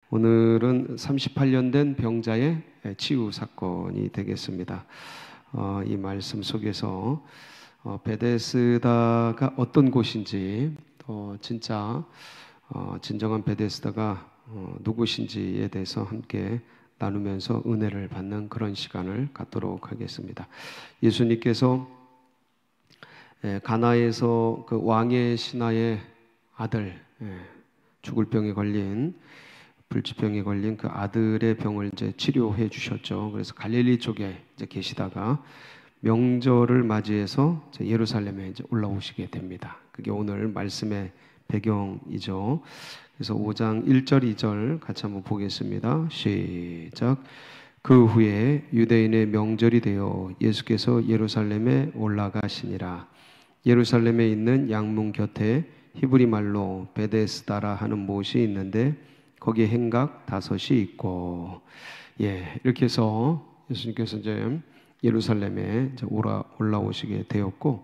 오늘은 38년 된 병자의 치유 사건이 되겠습니다. 이 말씀 속에서 베데스다가 어떤 곳인지, 진짜 진정한 베데스다가 누구신지에 대해서 함께 나누면서 은혜를 받는 그런 시간을 갖도록 하겠습니다. 예수님께서 가나에서 그 왕의 신하의 아들, 죽을 병에 걸린, 불치병에 걸린 그 아들의 병을 이제 치료해 주셨죠. 그래서 갈릴리 쪽에 이제 계시다가 명절을 맞이해서 이제 예루살렘에 이제 올라오시게 됩니다. 그게 오늘 말씀의 배경이죠. 그래서 5장 1절 2절 같이 한번 보겠습니다. 시작. 그 후에 유대인의 명절이 되어 예수께서 예루살렘에 올라가시니라. 예루살렘에 있는 양문 곁에 히브리 말로 베데스다라 하는 못이 있는데 거기에 행각 5이 있고, 이렇게 해서 예수님께서 이제 예루살렘에 이제 올라오시게 되었고,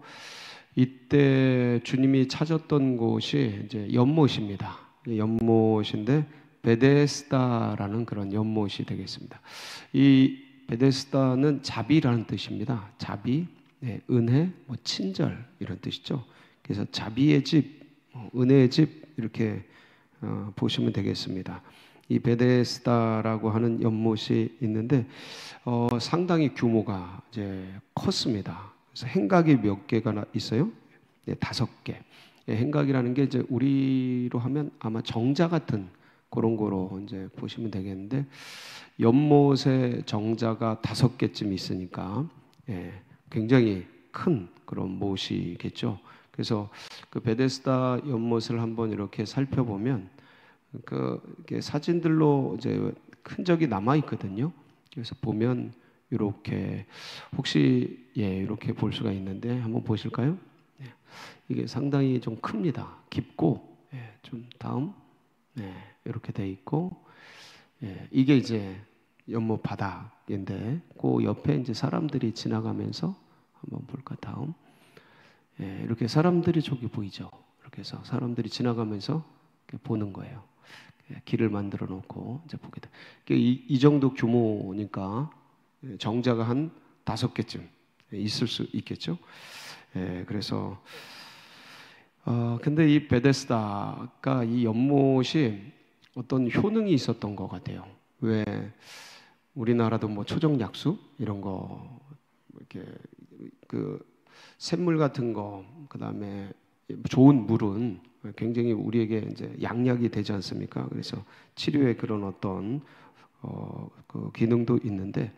이때 주님이 찾았던 곳이 이제 연못입니다. 연못인데 베데스다라는 그런 연못이 되겠습니다. 이 베데스다는 자비라는 뜻입니다. 자비, 은혜, 친절 이런 뜻이죠. 그래서 자비의 집, 은혜의 집 이렇게 보시면 되겠습니다. 이 베데스다라고 하는 연못이 있는데 상당히 규모가 이제 컸습니다. 그래서 행각이 몇 개가 있어요? 5개. 행각이라는 게 이제 우리로 하면 아마 정자 같은 그런 거로 이제 보시면 되겠는데, 연못에 정자가 5개쯤 있으니까 굉장히 큰 그런 못이겠죠. 그래서 그 베데스다 연못을 한번 이렇게 살펴보면 이게 사진들로 이제 흔적이 남아 있거든요. 그래서 보면 이렇게 혹시 이렇게 볼 수가 있는데 한번 보실까요? 이게 상당히 좀 큽니다. 깊고 좀 다음 이렇게 돼 있고, 이게 이제 연못 바닥인데 그 옆에 이제 사람들이 지나가면서 한번 볼까 다음. 이렇게 사람들이 저기 보이죠. 이렇게 해서 사람들이 지나가면서 보는 거예요. 길을 만들어 놓고 이제 보게 돼. 이 정도 규모니까 정자가 한 5개쯤 있을 수 있겠죠. 그래서 근데 이 베데스다가 이 연못이 어떤 효능이 있었던 것 같아요. 왜 우리나라도 뭐 초정약수 이런 거 이렇게 그 샘물 같은 거, 그 다음에 좋은 물은 굉장히 우리에게 이제 양약이 되지 않습니까? 그래서 치료의 그런 어떤 그 기능도 있는데,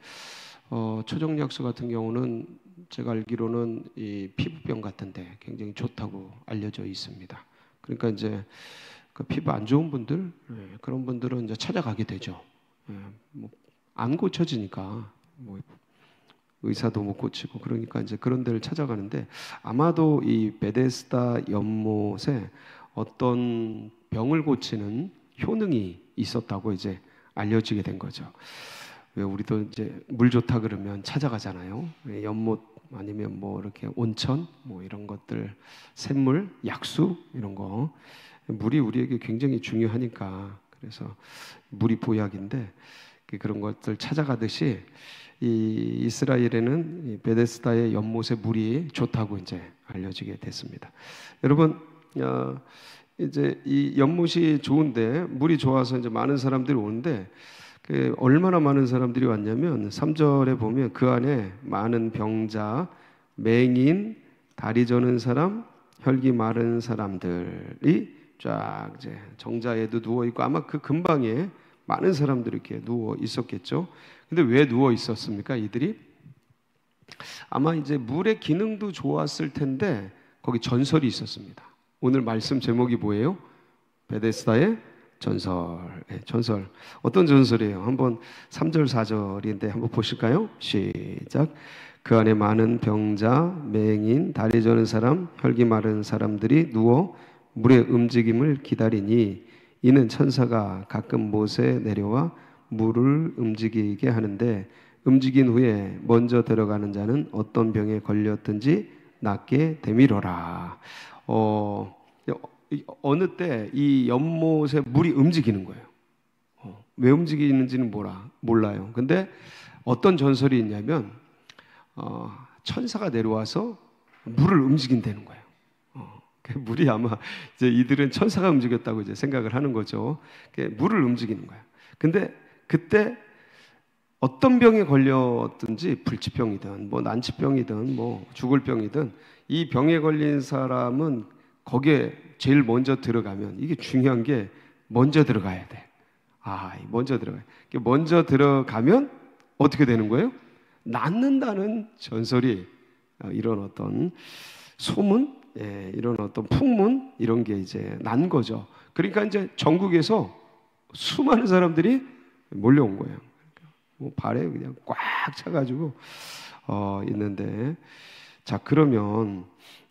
초정약수 같은 경우는 제가 알기로는 이 피부병 같은데 굉장히 좋다고 알려져 있습니다. 그러니까 이제 그 피부 안 좋은 분들, 그런 분들은 이제 찾아가게 되죠. 뭐 안 고쳐지니까 뭐 의사도 못 고치고, 그러니까 이제 그런 데를 찾아가는데, 아마도 이 베데스다 연못에 어떤 병을 고치는 효능이 있었다고 이제 알려지게 된 거죠. 왜 우리도 이제 물 좋다 그러면 찾아가잖아요. 연못 아니면 뭐 이렇게 온천 뭐 이런 것들, 샘물, 약수 이런 거, 물이 우리에게 굉장히 중요하니까, 그래서 물이 보약인데 그런 것들 찾아가듯이 이 이스라엘에는 이 베데스다의 연못의 물이 좋다고 이제 알려지게 됐습니다. 여러분, 이제 이 연못이 좋은데 물이 좋아서 이제 많은 사람들이 오는데, 얼마나 많은 사람들이 왔냐면 3절에 보면 그 안에 많은 병자, 맹인, 다리 저는 사람, 혈기 마른 사람들이 쫙 이제 정자에도 누워 있고, 아마 그 근방에 많은 사람들이 이렇게 누워 있었겠죠. 근데 왜 누워 있었습니까? 이들이 아마 이제 물의 기능도 좋았을 텐데 거기 전설이 있었습니다. 오늘 말씀 제목이 뭐예요? 베데스다의 전설. 전설. 어떤 전설이에요? 한번 3절 4절인데 한번 보실까요? 시작. 그 안에 많은 병자, 맹인, 다리 저는 사람, 혈기 마른 사람들이 누워 물의 움직임을 기다리니, 이는 천사가 가끔 못에 내려와 물을 움직이게 하는데, 움직인 후에 먼저 들어가는 자는 어떤 병에 걸렸든지 낫게 되미로라. 어느 때 이 연못에 물이 움직이는 거예요. 왜 움직이는지는 몰라요. 근데 어떤 전설이 있냐면 천사가 내려와서 물을 움직인다는 거예요. 그 물이 아마 이제 이들은 천사가 움직였다고 이제 생각을 하는 거죠. 물을 움직이는 거예요. 근데 그때 어떤 병에 걸렸든지 불치병이든 뭐 난치병이든 뭐 죽을 병이든 이 병에 걸린 사람은 거기에 제일 먼저 들어가면, 이게 중요한 게 먼저 들어가야 돼. 먼저 들어가요. 먼저 들어가면 어떻게 되는 거예요? 낫는다는 전설이, 이런 어떤 소문, 이런 어떤 풍문, 이런 게 이제 난 거죠. 그러니까 이제 전국에서 수많은 사람들이 몰려온 거예요. 뭐 발에 그냥 꽉 차가지고 있는데, 자, 그러면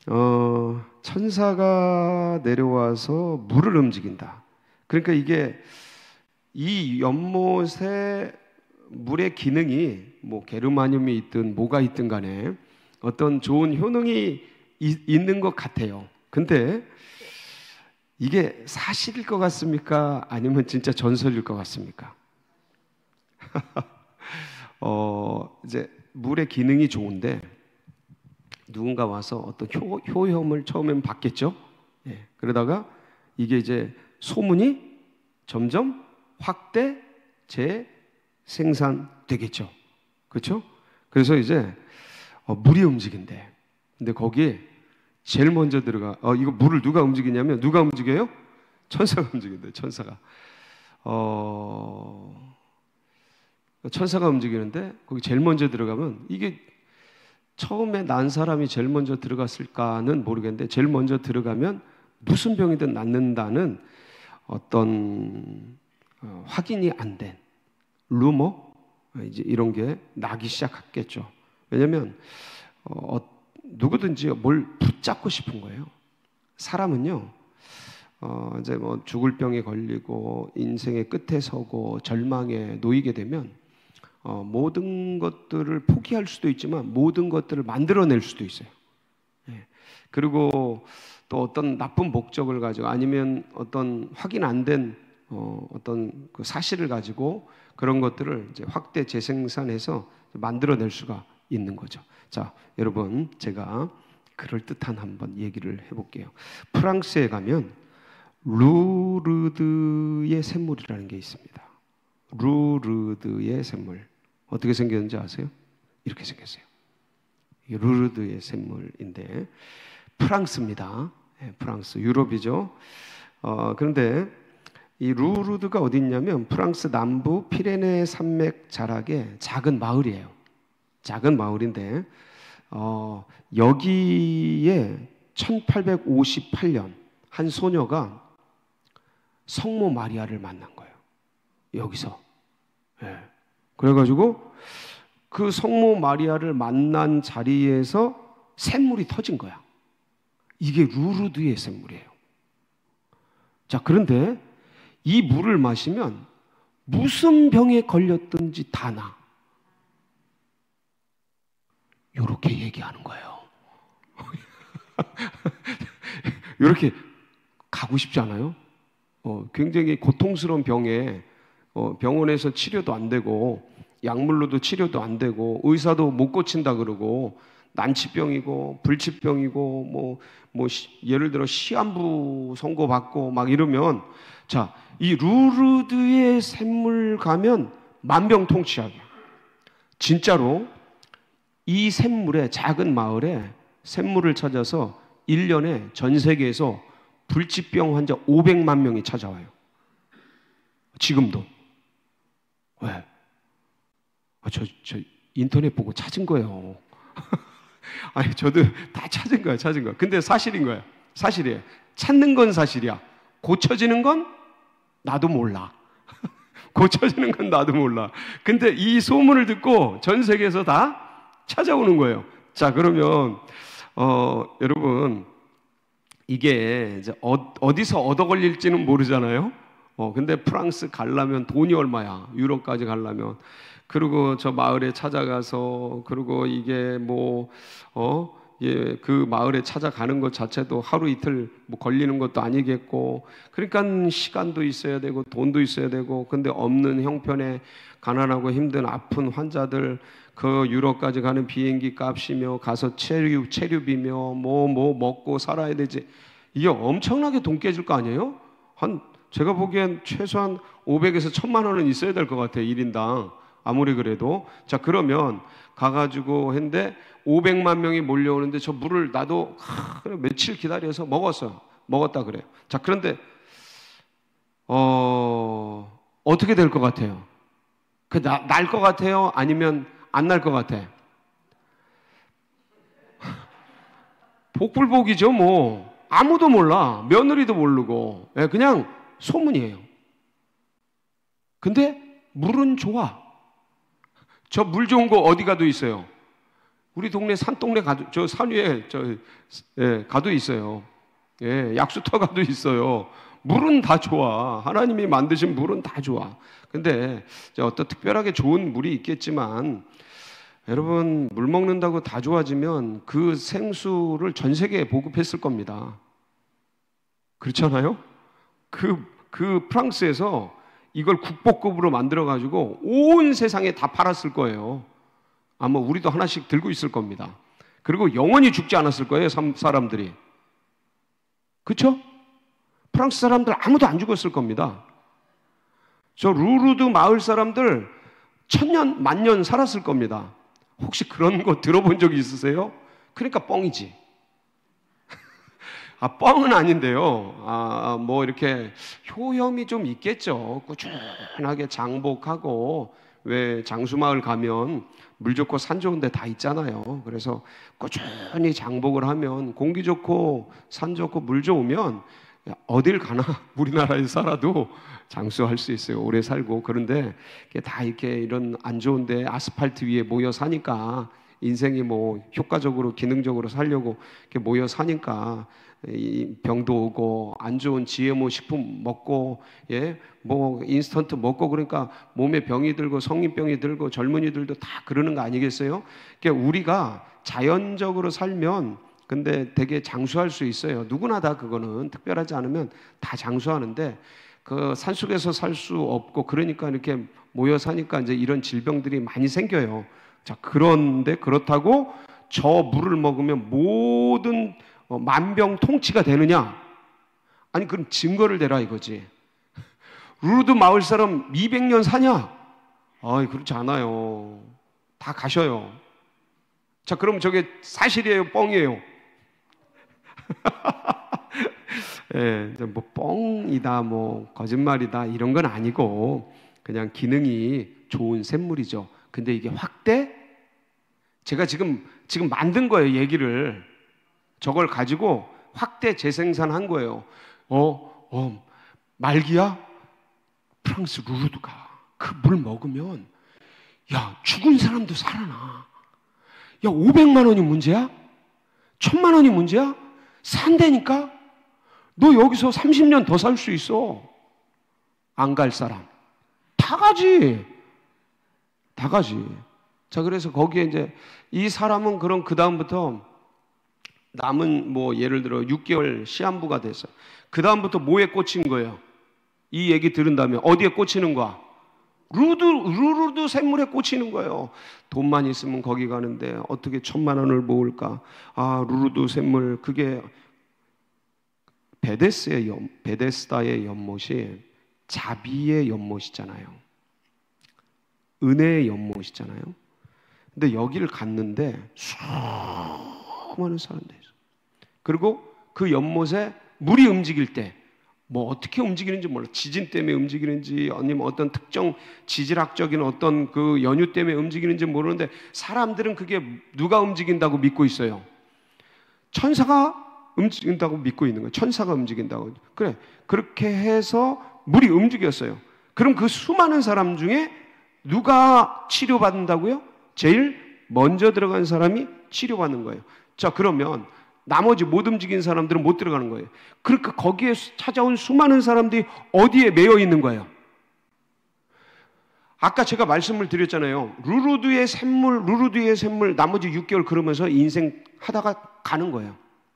천사가 내려와서 물을 움직인다. 그러니까 이게 이 연못의 물의 기능이 뭐 게르마늄이 있든 뭐가 있든 간에 어떤 좋은 효능이 있는 것 같아요. 근데 이게 사실일 것 같습니까? 아니면 진짜 전설일 것 같습니까? 이제 물의 기능이 좋은데 누군가 와서 어떤 효험을 처음엔 받겠죠. 그러다가 이게 이제 소문이 점점 확대 재생산되겠죠. 그렇죠? 그래서 이제 물이 움직인대. 근데 거기에 제일 먼저 이거 물을 누가 움직이냐면, 누가 움직여요? 천사가 움직인대. 천사가 움직이는데 거기 제일 먼저 들어가면, 이게 처음에 난 사람이 제일 먼저 들어갔을까는 모르겠는데 제일 먼저 들어가면 무슨 병이든 낫는다는 어떤 확인이 안 된 루머, 이제 이런 게 나기 시작했겠죠. 왜냐하면 누구든지 뭘 붙잡고 싶은 거예요. 사람은요, 이제 뭐 죽을 병에 걸리고 인생의 끝에 서고 절망에 놓이게 되면 모든 것들을 포기할 수도 있지만 모든 것들을 만들어낼 수도 있어요. 그리고 또 어떤 나쁜 목적을 가지고, 아니면 어떤 확인 안 된 어떤 그 사실을 가지고 그런 것들을 이제 확대 재생산해서 만들어낼 수가 있는 거죠. 자, 여러분, 제가 그럴듯한 한번 얘기를 해볼게요. 프랑스에 가면 루르드의 샘물이라는 게 있습니다. 루르드의 샘물. 어떻게 생겼는지 아세요? 이렇게 생겼어요. 이게 루르드의 샘물인데, 프랑스입니다. 프랑스, 유럽이죠. 그런데 이 루르드가 어디 있냐면 프랑스 남부 피레네 산맥 자락의 작은 마을이에요. 작은 마을인데 여기에 1858년 한 소녀가 성모 마리아를 만난 거예요. 여기서. 그래가지고 그 성모 마리아를 만난 자리에서 샘물이 터진 거야. 이게 루르드의 샘물이에요. 자, 그런데 이 물을 마시면 무슨 병에 걸렸든지 다 나. 이렇게 얘기하는 거예요. 이렇게 가고 싶지 않아요? 굉장히 고통스러운 병에 병원에서 치료도 안 되고 약물로도 치료도 안 되고 의사도 못 고친다 그러고 난치병이고 불치병이고 예를 들어 시한부 선고받고 막 이러면, 자, 이 루르드의 샘물 가면 만병통치약이야. 진짜로 이 샘물에, 작은 마을에 샘물을 찾아서 1년에 전 세계에서 불치병 환자 500만 명이 찾아와요. 지금도. 왜? 저 인터넷 보고 찾은 거예요. 아니, 저도 다 찾은 거야. 근데 사실인 거야. 사실이에요. 찾는 건 사실이야. 고쳐지는 건 나도 몰라. 고쳐지는 건 나도 몰라. 근데 이 소문을 듣고 전 세계에서 다 찾아오는 거예요. 자, 그러면 여러분, 이게 이제 어디서 얻어 걸릴지는 모르잖아요. 근데 프랑스 가려면 돈이 얼마야? 유럽까지 가려면. 그리고 저 마을에 찾아가서, 그리고 이게 예, 그 마을에 찾아가는 것 자체도 하루 이틀 뭐 걸리는 것도 아니겠고, 그러니까 시간도 있어야 되고 돈도 있어야 되고, 근데 없는 형편에 가난하고 힘든 아픈 환자들, 그 유럽까지 가는 비행기 값이며 가서 체류비며 뭐 먹고 살아야 되지. 이게 엄청나게 돈 깨질 거 아니에요? 제가 보기엔 최소한 500에서 1000만 원은 있어야 될 것 같아요, 1인당. 아무리 그래도. 자, 그러면 가가지고 했는데 500만 명이 몰려오는데 저 물을 나도 며칠 기다려서 먹었다 그래요. 자, 그런데 어떻게 될 것 같아요? 날 것 같아요? 아니면 안 날 것 같아? 복불복이죠, 뭐. 아무도 몰라. 며느리도 모르고. 그냥 소문이에요. 근데 물은 좋아. 저 물 좋은 거 어디 가도 있어요. 우리 동네 산동네 가도, 저 산 위에 가도 있어요. 예, 약수터 가도 있어요. 물은 다 좋아. 하나님이 만드신 물은 다 좋아. 근데 어떤 특별하게 좋은 물이 있겠지만, 여러분, 물 먹는다고 다 좋아지면 그 생수를 전 세계에 보급했을 겁니다. 그렇잖아요? 그 프랑스에서 이걸 국보급으로 만들어가지고 온 세상에 다 팔았을 거예요. 아마 우리도 하나씩 들고 있을 겁니다. 그리고 영원히 죽지 않았을 거예요, 사람들이. 그렇죠? 프랑스 사람들 아무도 안 죽었을 겁니다. 저 루르드 마을 사람들 1000년, 10,000년 살았을 겁니다. 혹시 그런 거 들어본 적이 있으세요? 그러니까 뻥이지. 뻥은 아닌데요. 뭐 이렇게 효염이 좀 있겠죠. 꾸준하게 장복하고, 왜 장수마을 가면 물 좋고 산 좋은 데 다 있잖아요. 그래서 꾸준히 장복을 하면, 공기 좋고 산 좋고 물 좋으면 어딜 가나 우리나라에 살아도 장수할 수 있어요. 오래 살고. 그런데 다 이렇게 이런 안 좋은데 아스팔트 위에 모여 사니까, 인생이 뭐 효과적으로 기능적으로 살려고 이렇게 모여 사니까 병도 오고, 안 좋은 GMO 식품 먹고, 뭐 인스턴트 먹고, 그러니까 몸에 병이 들고 성인병이 들고 젊은이들도 다 그러는 거 아니겠어요? 그러니까 우리가 자연적으로 살면 근데 되게 장수할 수 있어요. 누구나 다, 그거는 특별하지 않으면 다 장수하는데, 그 산속에서 살 수 없고, 그러니까 이렇게 모여 사니까 이제 이런 질병들이 많이 생겨요. 자, 그런데 그렇다고 저 물을 먹으면 모든 만병통치가 되느냐? 아니, 그럼 증거를 대라 이거지. 루르드 마을 사람 200년 사냐? 그렇지 않아요. 다 가셔요. 자, 그럼 저게 사실이에요, 뻥이에요? 뭐 뻥이다, 뭐 거짓말이다, 이런 건 아니고 그냥 기능이 좋은 샘물이죠. 근데 이게 확대? 제가 지금 만든 거예요, 얘기를. 저걸 가지고 확대 재생산한 거예요. 말기야? 프랑스 루르드가 그 물 먹으면, 야, 죽은 사람도 살아나. 야, 500만 원이 문제야? 1000만 원이 문제야? 산다니까? 너 여기서 30년 더 살 수 있어. 안 갈 사람 다 가지. 다 가지. 자, 그래서 거기에 이제 이 사람은 그럼 그 다음부터 남은 뭐 예를 들어 6개월 시한부가 됐어요. 그 다음부터 뭐에 꽂힌 거예요? 이 얘기 들은 다음에 어디에 꽂히는 거야? 루르드 샘물에 꽂히는 거예요. 돈만 있으면 거기 가는데 어떻게 1000만 원을 모을까? 루르드 샘물, 그게 베데스다의 연못이 자비의 연못이잖아요. 은혜의 연못이잖아요. 근데 여기를 갔는데 수많은 사람들이 있어요. 그리고 그 연못에 물이 움직일 때 뭐 어떻게 움직이는지 몰라. 지진 때문에 움직이는지 아니면 어떤 특정 지질학적인 어떤 그 연유 때문에 움직이는지 모르는데, 사람들은 그게 누가 움직인다고 믿고 있어요? 천사가 움직인다고 믿고 있는 거예요. 천사가 움직인다고. 그래, 그렇게 해서 물이 움직였어요. 그럼 그 수많은 사람 중에 누가 치료받는다고요? 제일 먼저 들어간 사람이 치료받는 거예요. 자, 그러면 나머지 못 움직인 사람들은 못 들어가는 거예요. 그러니까 거기에 찾아온 수많은 사람들이 어디에 매여 있는 거예요? 아까 제가 말씀을 드렸잖아요. 루르드의 샘물 나머지 6개월 그러면서 인생 하다가 가는 거예요.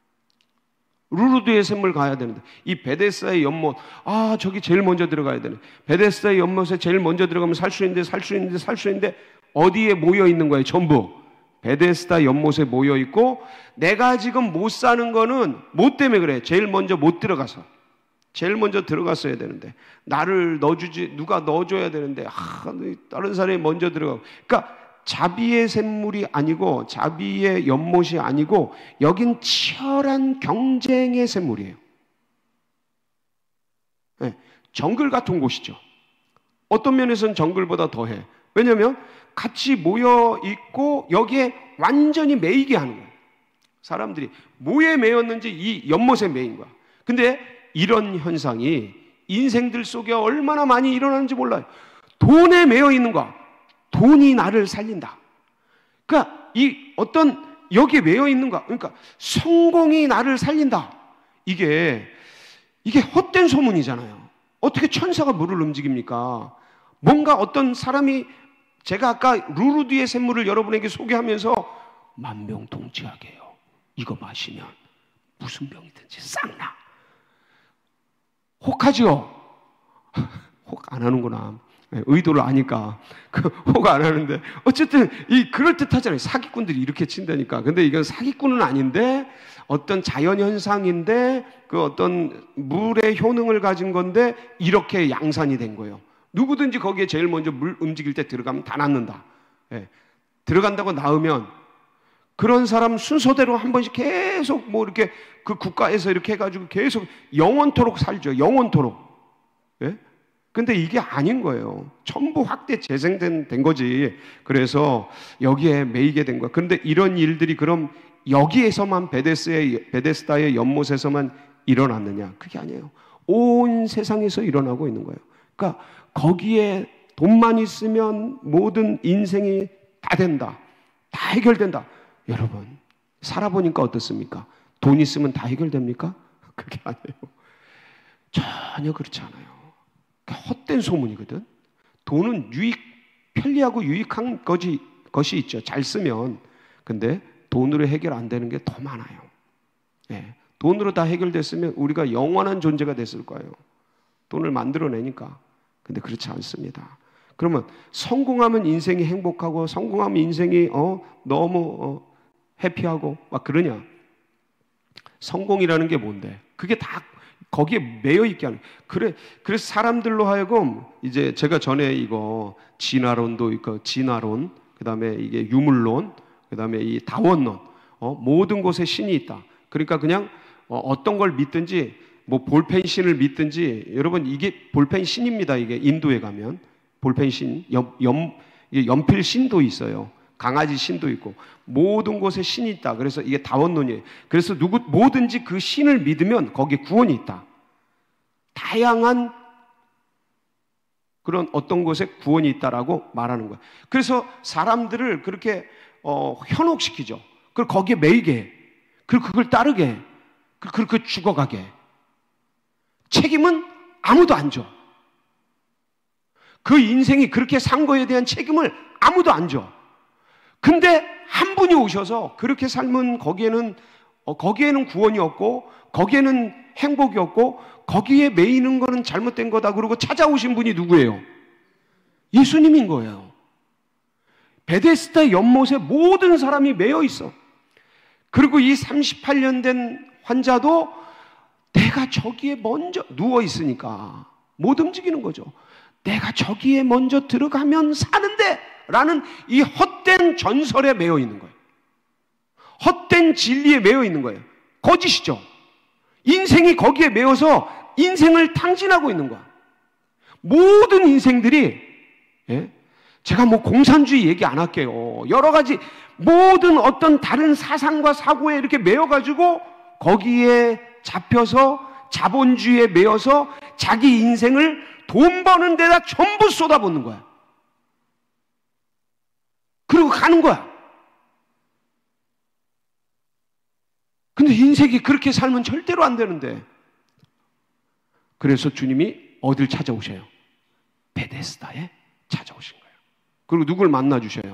루르드의 샘물 가야 되는데 이 베데스다의 연못, 저기 제일 먼저 들어가야 되네. 베데스다의 연못에 제일 먼저 들어가면 살 수 있는데 어디에 모여 있는 거예요? 전부 베데스다 연못에 모여 있고, 내가 지금 못 사는 거는 뭐 때문에 그래? 제일 먼저 못 들어가서. 제일 먼저 들어갔어야 되는데, 나를 누가 넣어줘야 되는데, 다른 사람이 먼저 들어가고. 그러니까 자비의 샘물이 아니고, 자비의 연못이 아니고, 여긴 치열한 경쟁의 샘물이에요. 네, 정글 같은 곳이죠. 어떤 면에서는 정글보다 더해. 왜냐하면 같이 모여 있고 여기에 완전히 매이게 하는 거예요. 사람들이 뭐에 매였는지 이 연못에 매인 거야. 근데 이런 현상이 인생들 속에 얼마나 많이 일어나는지 몰라요. 돈에 매여 있는 거야. 돈이 나를 살린다. 그러니까 여기에 매여 있는 거야. 그러니까 성공이 나를 살린다. 이게 헛된 소문이잖아요. 어떻게 천사가 물을 움직입니까? 뭔가 어떤 사람이, 제가 아까 루르드의 샘물을 여러분에게 소개하면서 만병통치약이에요. 이거 마시면 무슨 병이든지 싹 나. 혹하죠? 혹 안 하는구나. 의도를 아니까 혹 안 하는데, 어쨌든 그럴 듯하잖아요. 사기꾼들이 이렇게 친다니까. 근데 이건 사기꾼은 아닌데 어떤 자연현상인데 그 어떤 물의 효능을 가진 건데 이렇게 양산이 된 거예요. 누구든지 거기에 제일 먼저 물 움직일 때 들어가면 다 낫는다. 들어간다고 나으면 그런 사람 순서대로 한 번씩 계속 이렇게 그 국가에서 이렇게 해가지고 계속 영원토록 살죠. 영원토록. 근데 이게 아닌 거예요. 전부 확대 재생된 거지. 그래서 여기에 매이게 된 거야. 그런데 이런 일들이 그럼 여기에서만 베데스다의 연못에서만 일어났느냐? 그게 아니에요. 온 세상에서 일어나고 있는 거예요. 그러니까 거기에 돈만 있으면 모든 인생이 다 된다. 다 해결된다. 여러분, 살아보니까 어떻습니까? 돈 있으면 다 해결됩니까? 그게 아니에요. 전혀 그렇지 않아요. 헛된 소문이거든. 돈은 편리하고 유익한 것이 있죠. 잘 쓰면. 근데 돈으로 해결 안 되는 게 더 많아요. 돈으로 다 해결됐으면 우리가 영원한 존재가 됐을 거예요. 돈을 만들어내니까. 근데 그렇지 않습니다. 그러면 성공하면 인생이 행복하고 성공하면 인생이 너무 해피하고 막 그러냐? 성공이라는 게 뭔데? 그게 다 거기에 매여 있게 하는. 그래서 사람들로 하여금 이제 제가 전에 이거 진화론도 있고 진화론, 그다음에 이게 유물론, 그다음에 이 다원론, 모든 곳에 신이 있다. 그러니까 그냥 어떤 걸 믿든지 뭐 볼펜 신을 믿든지, 여러분 이게 볼펜 신입니다. 이게 인도에 가면 볼펜 신, 연필 신도 있어요. 강아지 신도 있고 모든 곳에 신이 있다. 그래서 이게 다원론이에요. 그래서 뭐든지 그 신을 믿으면 거기에 구원이 있다. 다양한 그런 어떤 곳에 구원이 있다라고 말하는 거예요. 그래서 사람들을 그렇게 현혹시키죠. 그걸 거기에 매이게 해. 그걸 따르게 해. 그렇게 죽어가게 해. 책임은 아무도 안 줘. 그 인생이 그렇게 산 거에 대한 책임을 아무도 안 줘. 근데 한 분이 오셔서 그렇게 삶은 거기에는 구원이 없고 거기에는 행복이 없고 거기에 매이는 거는 잘못된 거다 그러고 찾아오신 분이 누구예요? 예수님인 거예요. 베데스다 연못에 모든 사람이 매여 있어. 그리고 이 38년 된 환자도 내가 저기에 먼저 누워 있으니까 못 움직이는 거죠. 내가 저기에 먼저 들어가면 사는데 라는 이 헛된 전설에 매여 있는 거예요. 헛된 진리에 매여 있는 거예요. 거짓이죠. 인생이 거기에 매여서 인생을 탕진하고 있는 거야. 모든 인생들이, 제가 뭐 공산주의 얘기 안 할게요. 여러 가지 모든 어떤 다른 사상과 사고에 이렇게 매여가지고 거기에 잡혀서 자본주의에 매여서 자기 인생을 돈 버는 데다 전부 쏟아붓는 거야. 그리고 가는 거야. 근데 인생이 그렇게 살면 절대로 안 되는데. 그래서 주님이 어딜 찾아오셔요? 베데스다에 찾아오신 거예요. 그리고 누굴 만나 주셔요?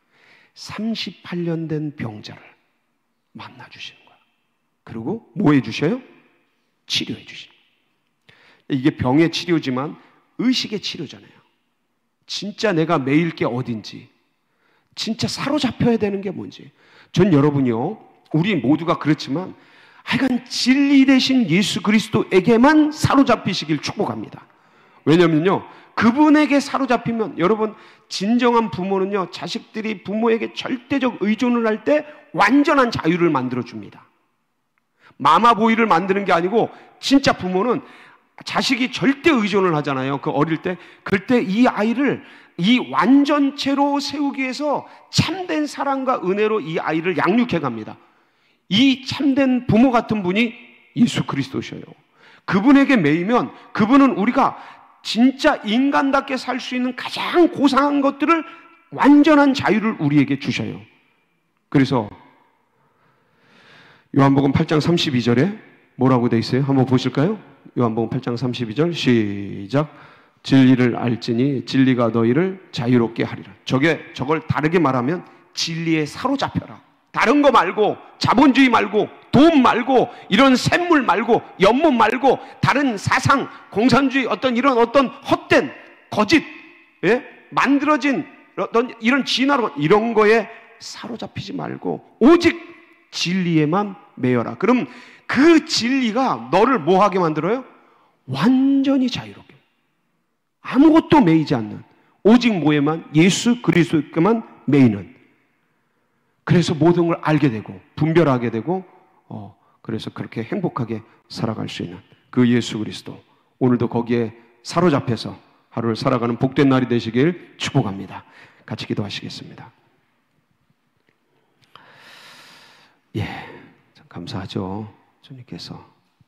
38년 된 병자를 만나 주시는 거예요. 그리고 뭐 해 주셔요? 치료해 주시는 거예요. 이게 병의 치료지만 의식의 치료잖아요. 진짜 내가 매일 게 어딘지, 진짜 사로잡혀야 되는 게 뭔지. 전 여러분이요, 우리 모두가 그렇지만 하여간 진리 대신 예수 그리스도에게만 사로잡히시길 축복합니다. 왜냐면요, 그분에게 사로잡히면, 여러분, 진정한 부모는요, 자식들이 부모에게 절대적 의존을 할 때 완전한 자유를 만들어줍니다. 마마보이를 만드는 게 아니고, 진짜 부모는 자식이 절대 의존을 하잖아요. 그 어릴 때. 그때 이 아이를 이 완전체로 세우기 위해서 참된 사랑과 은혜로 이 아이를 양육해 갑니다. 이 참된 부모 같은 분이 예수 그리스도셔요. 그분에게 매이면 그분은 우리가 진짜 인간답게 살 수 있는 가장 고상한 것들을, 완전한 자유를 우리에게 주셔요. 그래서 요한복음 8장 32절에 뭐라고 돼 있어요? 한번 보실까요? 요한복음 8장 32절 시작. 진리를 알지니 진리가 너희를 자유롭게 하리라. 저걸 다르게 말하면 진리에 사로잡혀라. 다른 거 말고, 자본주의 말고, 돈 말고, 이런 샘물 말고, 연못 말고, 다른 사상, 공산주의, 어떤 헛된 거짓, 예? 만들어진 이런 진화론, 이런 거에 사로잡히지 말고 오직 진리에만 매여라. 그럼 그 진리가 너를 뭐 하게 만들어요? 완전히 자유롭게, 아무것도 매이지 않는, 오직 뭐에만? 예수 그리스도에게만 매이는. 그래서 모든 걸 알게 되고 분별하게 되고, 그래서 그렇게 행복하게 살아갈 수 있는 그 예수 그리스도, 오늘도 거기에 사로잡혀서 하루를 살아가는 복된 날이 되시길 축복합니다. 같이 기도하시겠습니다. 예, 참 감사하죠. 주님께서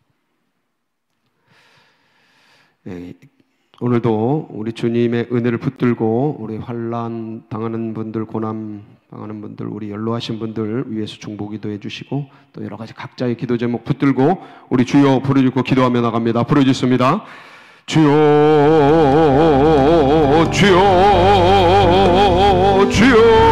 오늘도 우리 주님의 은혜를 붙들고 우리 환난 당하는 분들, 고난 당하는 분들, 우리 연로하신 분들 위해서 중보기도해 주시고, 또 여러 가지 각자의 기도 제목 붙들고 우리 주여 부르짖고 기도하며 나갑니다. 부르짖습니다. 주여, 주여, 주여.